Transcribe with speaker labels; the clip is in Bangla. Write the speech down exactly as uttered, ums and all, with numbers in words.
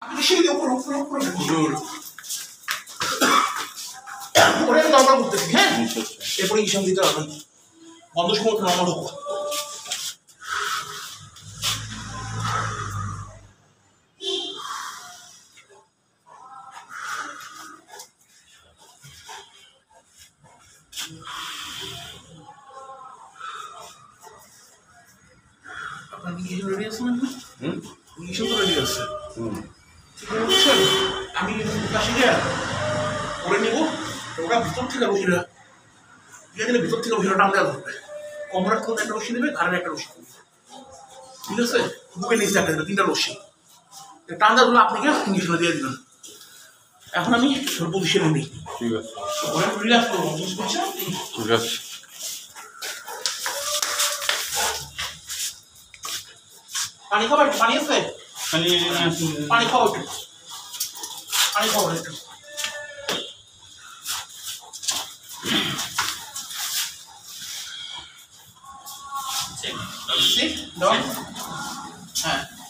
Speaker 1: Şimdi okur okur okur. Dur. Oraya normal করতেছি হ্যাঁ এরপরে ইশান দিতে হবে বন্ধ সময় নরমাল হোক আপনার কি কিছু রেডি আছে না হুম কিছু তো রেডি আছে হুম বুঝছেন আমি কাছে গিয়ে করে নিব ওরা ভিতর থেকে বসিরা এখানে ভিতর থেকে বসিরা টান দেওয়া হবে কমরার কোন একটা রশি দেবে আর একটা রশি ঠিক আছে বুকে নিচে একটা দেবে তিনটা রশি টান দেওয়া হলে আপনাকে ইঞ্জেকশন দিয়ে দিবেন এখন আমি পজিশনে নিই ঠিক আছে ওরা রিল্যাক্স করবো বুঝছেন ঠিক আছে পানি খাবার পানি আছে পানি পানি খাও একটু পানি খাও একটু Sit, down.